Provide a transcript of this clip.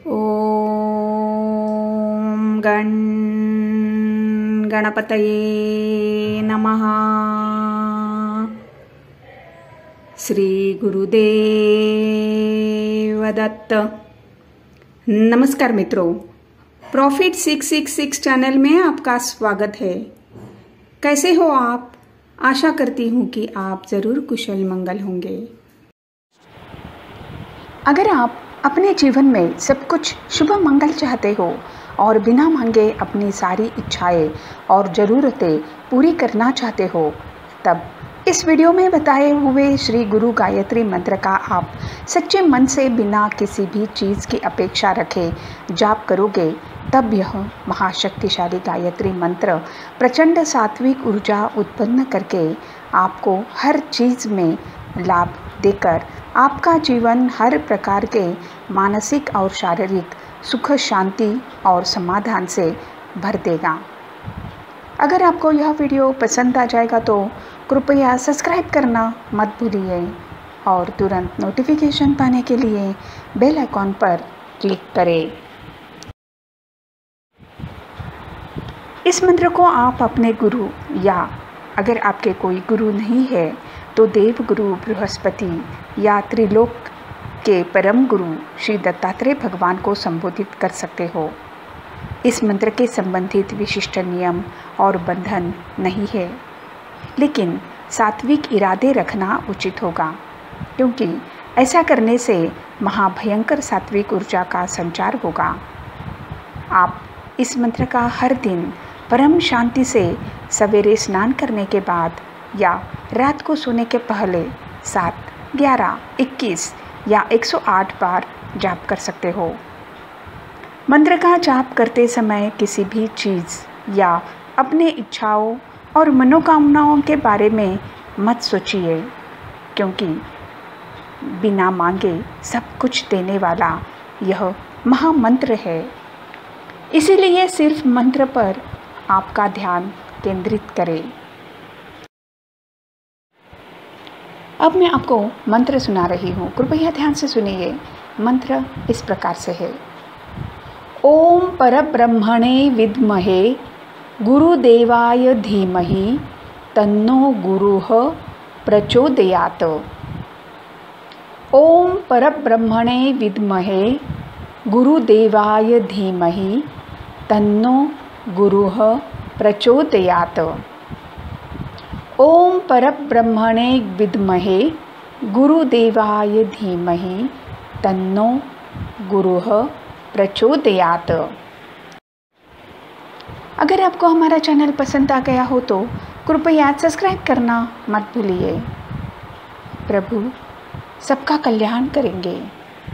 ओम गणपतये नमः। श्री गुरुदेव दत्त। नमस्कार मित्रों, प्रॉफिट 666 चैनल में आपका स्वागत है। कैसे हो आप? आशा करती हूँ कि आप ज़रूर कुशल मंगल होंगे। अगर आप अपने जीवन में सब कुछ शुभ मंगल चाहते हो और बिना मांगे अपनी सारी इच्छाएं और ज़रूरतें पूरी करना चाहते हो, तब इस वीडियो में बताए हुए श्री गुरु गायत्री मंत्र का आप सच्चे मन से बिना किसी भी चीज़ की अपेक्षा रखे जाप करोगे, तब यह महाशक्तिशाली गायत्री मंत्र प्रचंड सात्विक ऊर्जा उत्पन्न करके आपको हर चीज़ में लाभ देकर आपका जीवन हर प्रकार के मानसिक और शारीरिक सुख, शांति और समाधान से भर देगा। अगर आपको यह वीडियो पसंद आ जाएगा तो कृपया सब्सक्राइब करना मत भूलिए और तुरंत नोटिफिकेशन पाने के लिए बेल आइकॉन पर क्लिक करें। इस मंत्र को आप अपने गुरु या अगर आपके कोई गुरु नहीं है तो देव गुरु बृहस्पति या त्रिलोक के परम गुरु श्री दत्तात्रेय भगवान को संबोधित कर सकते हो। इस मंत्र के संबंधित विशिष्ट नियम और बंधन नहीं है, लेकिन सात्विक इरादे रखना उचित होगा, क्योंकि ऐसा करने से महाभयंकर सात्विक ऊर्जा का संचार होगा। आप इस मंत्र का हर दिन परम शांति से सवेरे स्नान करने के बाद या रात को सोने के पहले 7, 11, 21 या 108 बार जाप कर सकते हो। मंत्र का जाप करते समय किसी भी चीज़ या अपने इच्छाओं और मनोकामनाओं के बारे में मत सोचिए, क्योंकि बिना मांगे सब कुछ देने वाला यह महामंत्र है। इसीलिए सिर्फ मंत्र पर आपका ध्यान केंद्रित करें। अब मैं आपको मंत्र सुना रही हूँ, कृपया ध्यान से सुनिए। मंत्र इस प्रकार से है। ओम परब्रह्मणे विद्महे गुरुदेवाय धीमहि तन्नो गुरुः प्रचोदयात्। ओम परब्रह्मणे विद्महे गुरुदेवाय धीमहि तन्नो गुरुः प्रचोदयात्। ओम परब्रह्मणे विद्महे गुरुदेवाय धीमहि तन्नो गुरुः प्रचोदयात्। अगर आपको हमारा चैनल पसंद आ गया हो तो कृपया सब्सक्राइब करना मत भूलिए। प्रभु सबका कल्याण करेंगे।